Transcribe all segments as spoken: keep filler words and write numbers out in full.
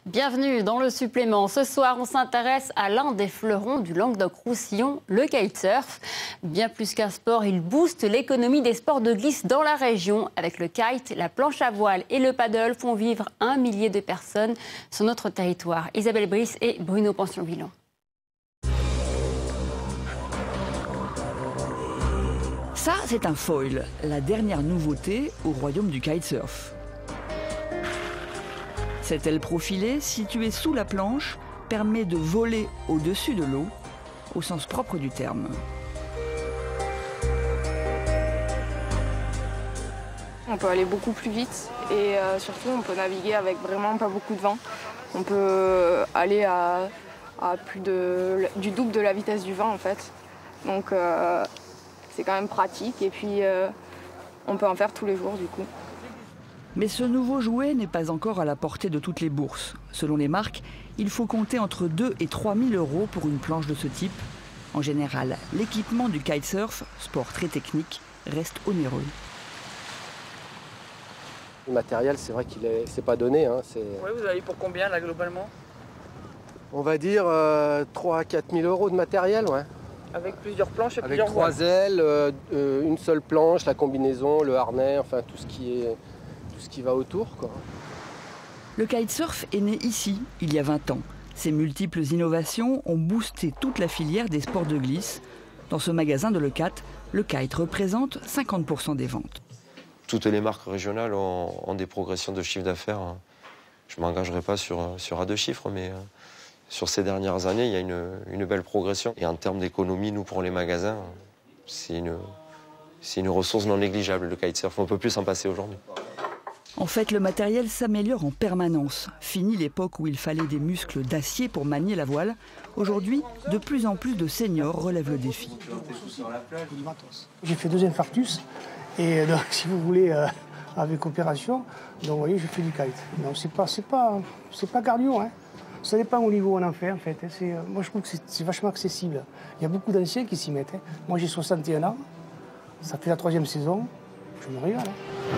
Bienvenue dans le supplément. Ce soir, on s'intéresse à l'un des fleurons du Languedoc-Roussillon, le kitesurf. Bien plus qu'un sport, il booste l'économie des sports de glisse dans la région. Avec le kite, la planche à voile et le paddle font vivre un millier de personnes sur notre territoire. Isabelle Brice et Bruno Pension-Villon. Ça, c'est un foil, la dernière nouveauté au royaume du kitesurf. Cette aile profilée, située sous la planche, permet de voler au-dessus de l'eau, au sens propre du terme. On peut aller beaucoup plus vite et euh, surtout on peut naviguer avec vraiment pas beaucoup de vent. On peut aller à, à plus de, du double de la vitesse du vent en fait. Donc euh, c'est quand même pratique et puis euh, on peut en faire tous les jours du coup. Mais ce nouveau jouet n'est pas encore à la portée de toutes les bourses. Selon les marques, il faut compter entre deux et trois mille euros pour une planche de ce type. En général, l'équipement du kitesurf, sport très technique, reste onéreux. Le matériel, c'est vrai qu'il est, c'est pas donné. Hein, c'est... Ouais, vous allez pour combien là globalement? On va dire euh, trois à quatre mille euros de matériel, ouais. Avec plusieurs planches et Avec plusieurs trois voiles. ailes, euh, euh, une seule planche, la combinaison, le harnais, enfin tout ce qui est, tout ce qui va autour, quoi. Le kitesurf est né ici, il y a vingt ans. Ces multiples innovations ont boosté toute la filière des sports de glisse. Dans ce magasin de Leucate, le kite représente cinquante pour cent des ventes. Toutes les marques régionales ont, ont des progressions de chiffre d'affaires. Je ne m'engagerai pas sur, sur à deux chiffres, mais sur ces dernières années, il y a une, une belle progression. Et en termes d'économie, nous, pour les magasins, c'est une, c'est une ressource non négligeable, le kitesurf. On ne peut plus s'en passer aujourd'hui. En fait, le matériel s'améliore en permanence. Fini l'époque où il fallait des muscles d'acier pour manier la voile. Aujourd'hui, de plus en plus de seniors relèvent le défi. J'ai fait deux infarctus. Et donc, si vous voulez, euh, avec opération, donc vous voyez, je fais du kite. Donc c'est pas, c'est pas, c'est pas cardio, hein. Ça dépend au niveau où on en fait, en fait. C'est, euh, moi, je trouve que c'est, c'est vachement accessible. Il y a beaucoup d'anciens qui s'y mettent. Hein. Moi, j'ai soixante et un ans. Ça fait la troisième saison. Je me régale. Hein.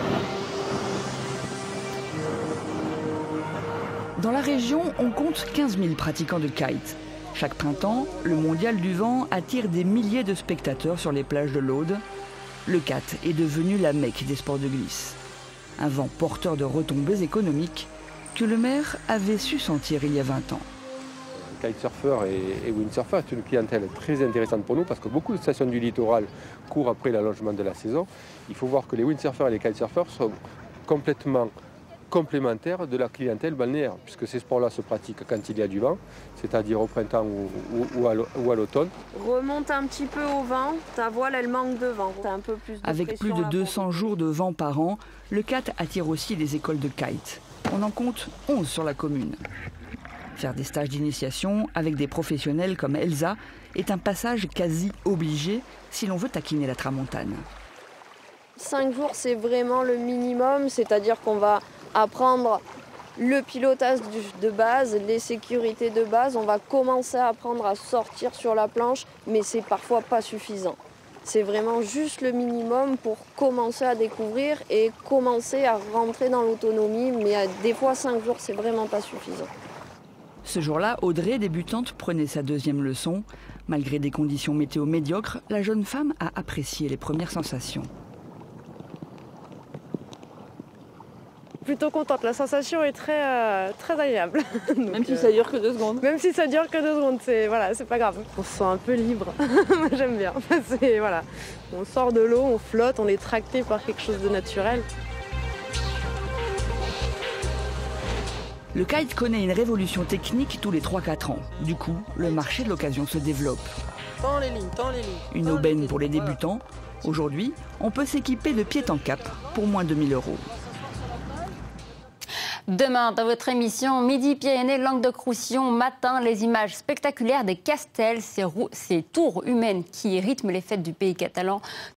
Dans la région, on compte quinze mille pratiquants de kite. Chaque printemps, le Mondial du vent attire des milliers de spectateurs sur les plages de l'Aude. Leucate est devenu la Mecque des sports de glisse. Un vent porteur de retombées économiques que le maire avait su sentir il y a vingt ans. Kitesurfers et, et windsurfers est une clientèle très intéressante pour nous parce que beaucoup de stations du littoral courent après l'allongement de la saison. Il faut voir que les windsurfers et les kitesurfers sont complètement complémentaires de la clientèle balnéaire, puisque ces sports-là se pratiquent quand il y a du vent, c'est-à-dire au printemps ou, ou, ou à l'automne. Remonte un petit peu au vent, ta voile elle manque de vent. T'as un peu plus de Avec plus de deux cents jours de vent par an, Leucate attire aussi des écoles de kite. On en compte onze sur la commune. Faire des stages d'initiation avec des professionnels comme Elsa est un passage quasi obligé si l'on veut taquiner la tramontane. Cinq jours c'est vraiment le minimum, c'est-à-dire qu'on va apprendre le pilotage de base, les sécurités de base. On va commencer à apprendre à sortir sur la planche, mais c'est parfois pas suffisant. C'est vraiment juste le minimum pour commencer à découvrir et commencer à rentrer dans l'autonomie, mais des fois cinq jours c'est vraiment pas suffisant. Ce jour-là, Audrey, débutante, prenait sa deuxième leçon. Malgré des conditions météo médiocres, la jeune femme a apprécié les premières sensations. Plutôt contente, la sensation est très, euh, très agréable. Donc, même si ça dure que deux secondes. Même si ça dure que deux secondes, c'est voilà, c'est pas grave. On se sent un peu libre, moi j'aime bien. C'est, voilà. On sort de l'eau, on flotte, on est tracté par quelque chose de naturel. Le kite connaît une révolution technique tous les trois à quatre ans. Du coup, le marché de l'occasion se développe. Tends les lignes, tends les lignes. Une aubaine pour les débutants. Aujourd'hui, on peut s'équiper de pied en cap pour moins de mille euros. Demain, dans votre émission Midi-Pyrénées, Languedoc-Roussillon, matin, les images spectaculaires des castels, ces, ces tours humaines qui rythment les fêtes du pays catalan.